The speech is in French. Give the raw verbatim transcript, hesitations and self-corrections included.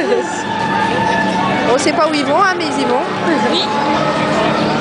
On sait pas où ils vont, hein, mais ils y vont. Oui.